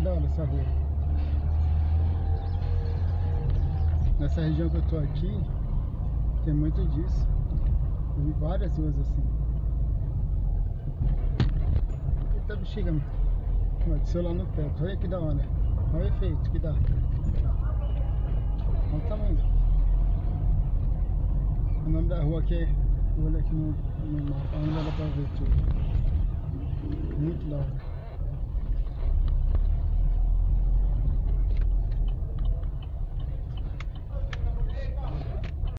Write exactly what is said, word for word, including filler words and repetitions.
da hora essa rua. Nessa região que eu tô aqui, tem muito disso. Eu vi várias ruas assim. Eita bexiga, mano. Desceu lá no teto. Olha que da hora. Olha o efeito que dá. Olha o tamanho. O nome da rua aqui é... Vou olhar aqui no, no mapa, não dá pra ver tudo. Muito da hora.